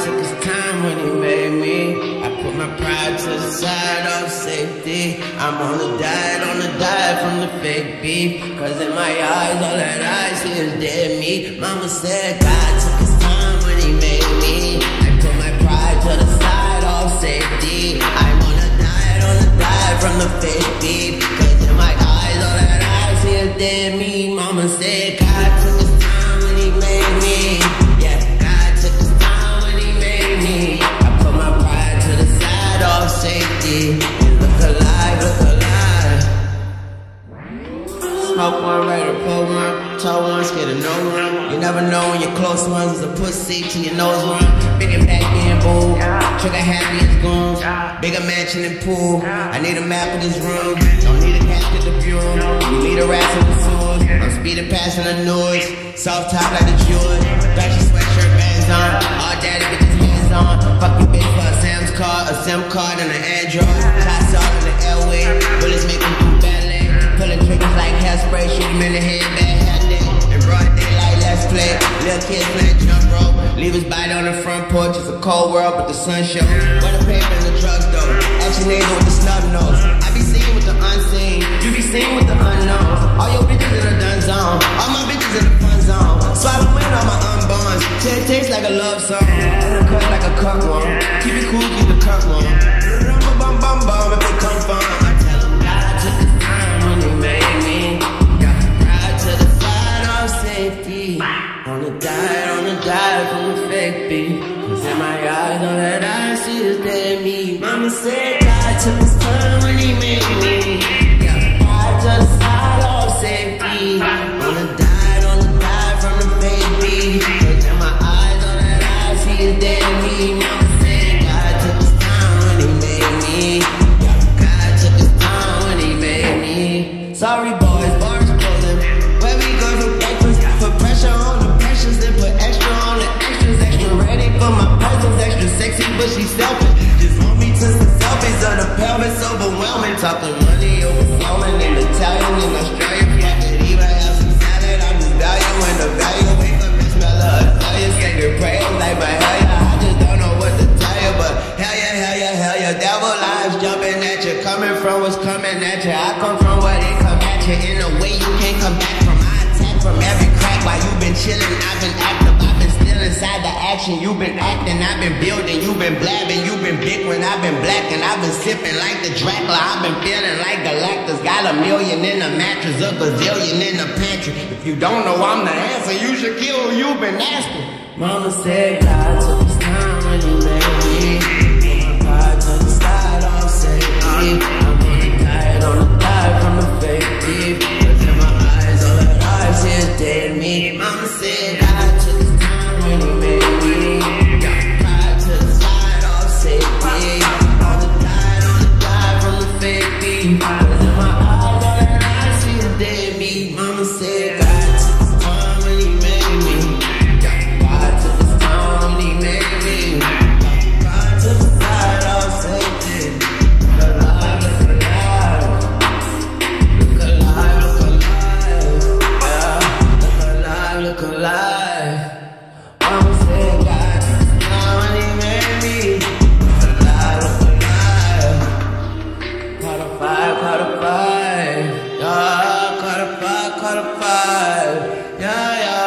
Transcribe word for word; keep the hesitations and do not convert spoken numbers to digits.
took his time when he made me. I put my pride to the side of safety. I'm on a diet, on a diet from the fake beef. Cause in my eyes, all that I see is dead meat. Mama said God took his time when he made me. I put my pride to the side of safety. I'm on a diet, on a diet from the fake beef. Cause in my eyes, all that I see is dead meat. Mama said God took his time when he made me. Yeah, God took his time when he made me. I put my pride to the side of safety. Look alive, look alive. Smoke one, ready to pull one. Tall one, scared of no one. You never know when your close ones is a pussy to your nose run. Bickin, back in, bool. Trigger happy as goons. Bigger mansion and pool. I need a map of this room. Don't need a casket to view. You need a rat in the sewers. I'm speeding past in the noise. Soft top like the jewelry. Batchy sweatshirt, bands on. All daddy bitches hands on. Fuck you bitch for a Sam's card, a SIM card and an Android. Toss all in the airway. Bullets make them do ballet. Pulling triggers like hairspray. Shoot them in the head, bad hat day. In broad daylight, let's play. Little kids playing jump rope. Leave his body on the front porch. It's a cold world, but the sun shows. Where the paper in the drugstore. Ask your neighbor with the snub nose. I be seen with the unseen. You be seen with the unknowns. All your bitches in the done zone. All my bitches in the fun zone. Swallow in all my unborns. It tastes like a love song. And cut like a cup one. Keep it cool, keep the cup one. Bum bum bum bum if it come from. I tell him God took his time when he made me. Got the pride to the side of safety. On a diet, on a diet from the fake beef. Cause in my eyes, all that I see is dead meat. Mama said God took his time when he made me. Got the pride to the side of safety. On a diet, on a diet from the fake beef. Cause in my eyes, all that I see is dead meat. Mama said God took his time when he made me. God took his time when he made me. Sorry boys, bars closing. Where we go for breakfast? Put pressure on the pressures and put extra on the extras. Extra ready for my presence. Extra sexy but she selfish. Just want me to some selfies of the pelvis overwhelming. Talking money overflowing in Italian and Australian. Fucking even have some salad. I'm just valuing the value. Wake up and smell of Italian. Say the praise like my hell yeah. I just don't know what to tell you, but hell yeah, hell yeah, hell yeah. Devil lies jumping at you. Coming from what's coming at you. I come from where they come at you. In a way you can't come back from. I attack from every crack. While you been chilling, I've been active. I've been still inside the action. You been acting, I've been building. You been blabbing, you been big when I've been black. And I've been sipping like the Dracula. I've been feeling like Galactus. Got a million in the mattress, a gazillion in the pantry. If you don't know I'm the answer, you should kill who you been asking. Mama said God took his time when he made me. God took the side off safety. I'm on a diet, on a diet from the fake beef. Cause in my eyes, all that I see is dead meat. Mama said God took his time when he made me. God to the side off safety. On a diet, on a diet from the fake beef. Cause in my eyes, all that I see is dead meat. Mama said God took his time when he made me. God took his time when he made me. God to the side off safety. Look alive, look alive. Look alive, look alive. Yeah, look alive, look alive. Mama said God took his time when he made me. Look alive, look alive. Caught a five, caught a five. Yeah, caught a five, caught a five. Yeah, yeah.